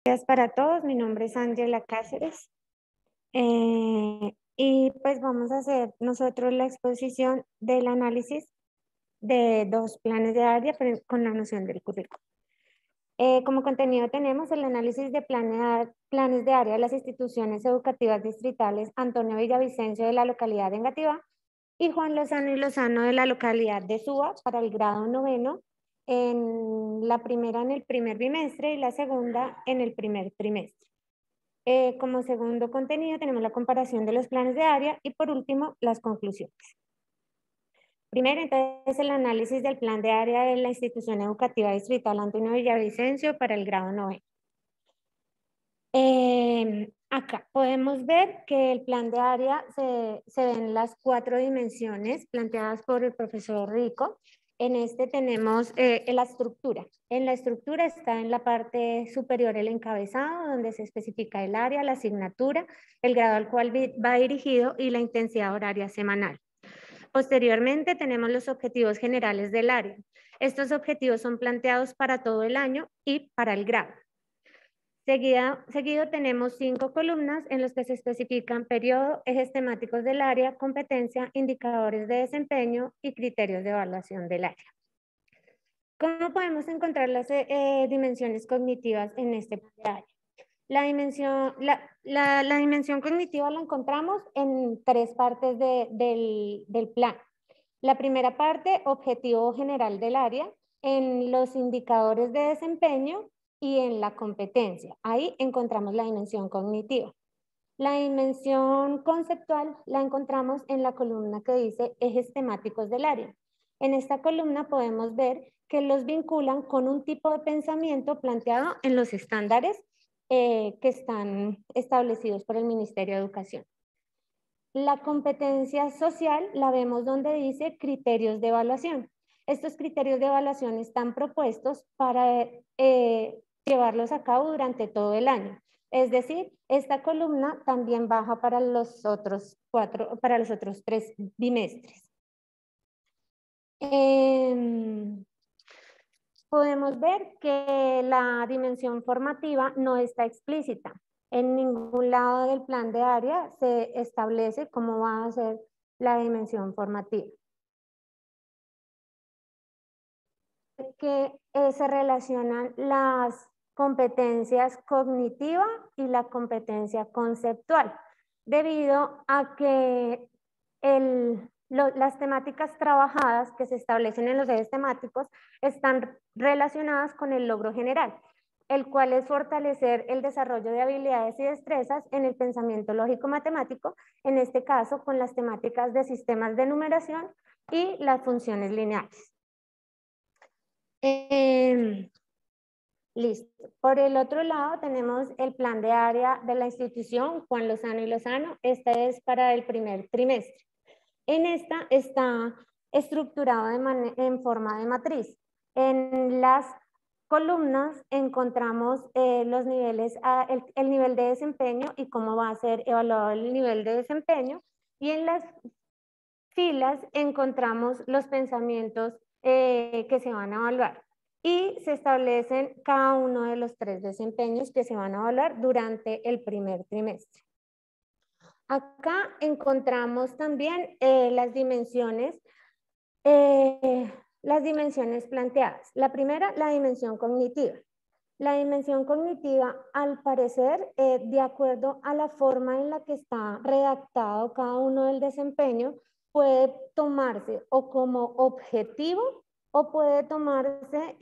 Días para todos, mi nombre es Ángela Cáceres y pues vamos a hacer nosotros la exposición del análisis de dos planes de área con la noción del currículo. Como contenido tenemos el análisis de planes de área de las instituciones educativas distritales Antonio Villavicencio de la localidad de Engativá y Juan Lozano y Lozano de la localidad de Suba para el grado noveno, en la primera en el primer bimestre y la segunda en el primer trimestre. Como segundo contenido tenemos la comparación de los planes de área y por último las conclusiones. Primero entonces el análisis del plan de área de la institución educativa distrital Antonio Villavicencio para el grado noveno. Acá podemos ver que el plan de área se ven las 4 dimensiones planteadas por el profesor Rico. En este tenemos la estructura. En la estructura está en la parte superior el encabezado, donde se especifica el área, la asignatura, el grado al cual va dirigido y la intensidad horaria semanal. Posteriormente tenemos los objetivos generales del área. Estos objetivos son planteados para todo el año y para el grado. Seguido tenemos 5 columnas en las que se especifican periodo, ejes temáticos del área, competencia, indicadores de desempeño y criterios de evaluación del área. ¿Cómo podemos encontrar las dimensiones cognitivas en este plan de área? La dimensión cognitiva la encontramos en 3 partes del plan. La primera parte, objetivo general del área, en los indicadores de desempeño y en la competencia. Ahí encontramos la dimensión cognitiva. La dimensión conceptual la encontramos en la columna que dice ejes temáticos del área. En esta columna podemos ver que los vinculan con un tipo de pensamiento planteado en los estándares que están establecidos por el Ministerio de Educación. La competencia social la vemos donde dice criterios de evaluación. Estos criterios de evaluación están propuestos para llevarlos a cabo durante todo el año. Es decir, esta columna también baja para los otros 3 bimestres. Podemos ver que la dimensión formativa no está explícita. En ningún lado del plan de área se establece cómo va a ser la dimensión formativa. Que se relacionan las competencias cognitiva y la competencia conceptual, debido a que las temáticas trabajadas que se establecen en los ejes temáticos están relacionadas con el logro general, el cual es fortalecer el desarrollo de habilidades y destrezas en el pensamiento lógico-matemático, en este caso con las temáticas de sistemas de numeración y las funciones lineales. Listo. Por el otro lado tenemos el plan de área de la institución Juan Lozano y Lozano. Este es para el primer trimestre. En esta está estructurado en forma de matriz. En las columnas encontramos los niveles, el nivel de desempeño y cómo va a ser evaluado el nivel de desempeño. Y en las filas encontramos los pensamientos que se van a evaluar. Y se establecen cada uno de los 3 desempeños que se van a evaluar durante el primer trimestre. Acá encontramos también las dimensiones planteadas. La primera, la dimensión cognitiva. La dimensión cognitiva, al parecer, de acuerdo a la forma en la que está redactado cada uno del desempeño, puede tomarse o como objetivo o puede tomarse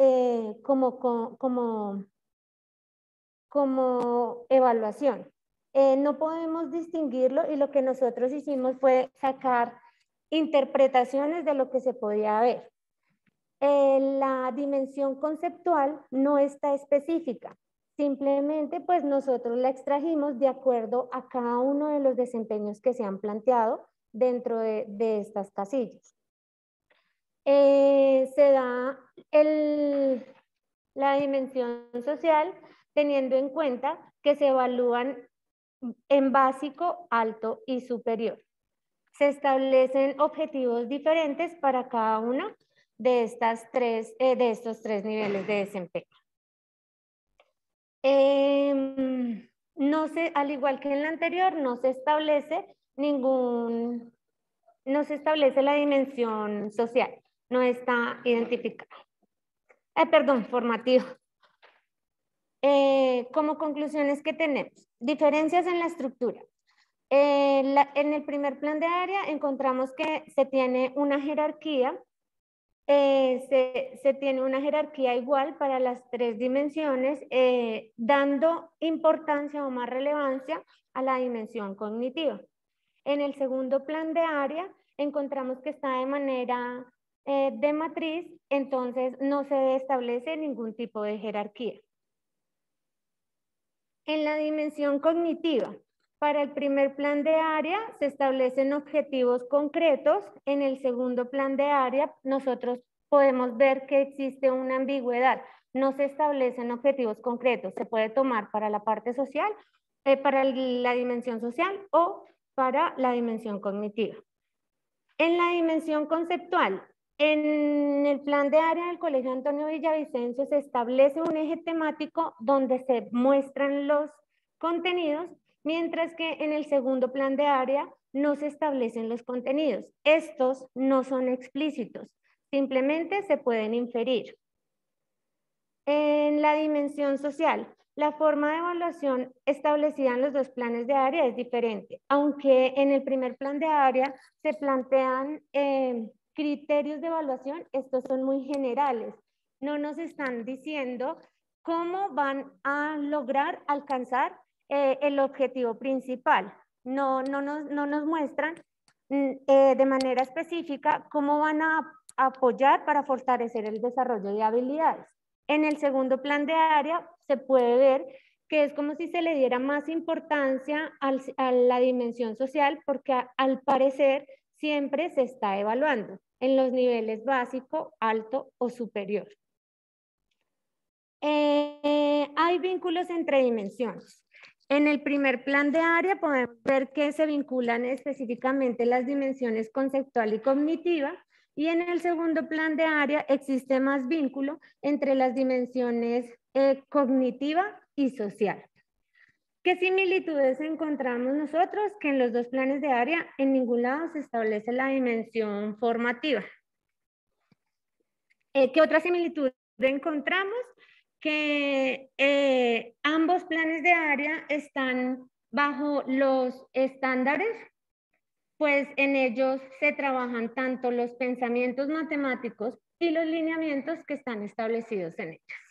como evaluación. No podemos distinguirlo y lo que nosotros hicimos fue sacar interpretaciones de lo que se podía ver. La dimensión conceptual no está específica. Simplemente pues nosotros la extrajimos de acuerdo a cada uno de los desempeños que se han planteado dentro de estas casillas. Se da la dimensión social teniendo en cuenta que se evalúan en básico, alto y superior. Se establecen objetivos diferentes para cada uno de estos 3 niveles de desempeño. no se, al igual que en la anterior, no se establece la dimensión social, no está identificada. Perdón, formativo. Como conclusiones que tenemos, diferencias en la estructura. En el primer plan de área encontramos que se tiene una jerarquía, se tiene una jerarquía igual para las tres dimensiones, dando importancia o más relevancia a la dimensión cognitiva. En el segundo plan de área encontramos que está de manera de matriz, entonces no se establece ningún tipo de jerarquía. En la dimensión cognitiva, para el primer plan de área se establecen objetivos concretos. En el segundo plan de área nosotros podemos ver que existe una ambigüedad. No se establecen objetivos concretos. Se puede tomar para la parte social, para la dimensión social o para la dimensión cognitiva. En la dimensión conceptual, en el plan de área del Colegio Antonio Villavicencio se establece un eje temático donde se muestran los contenidos, mientras que en el segundo plan de área no se establecen los contenidos. Estos no son explícitos, simplemente se pueden inferir. En la dimensión social, la forma de evaluación establecida en los dos planes de área es diferente, aunque en el primer plan de área se plantean criterios de evaluación, estos son muy generales, no nos están diciendo cómo van a lograr alcanzar el objetivo principal, no nos muestran de manera específica cómo van a apoyar para fortalecer el desarrollo de habilidades. En el segundo plan de área se puede ver que es como si se le diera más importancia a la dimensión social porque al parecer siempre se está evaluando en los niveles básico, alto o superior. Hay vínculos entre dimensiones. En el primer plan de área podemos ver que se vinculan específicamente las dimensiones conceptual y cognitiva, y en el segundo plan de área existe más vínculo entre las dimensiones cognitiva y social. ¿Qué similitudes encontramos nosotros? Que en los dos planes de área en ningún lado se establece la dimensión formativa. ¿Qué otra similitud encontramos? Que ambos planes de área están bajo los estándares, pues en ellos se trabajan tanto los pensamientos matemáticos y los lineamientos que están establecidos en ellos.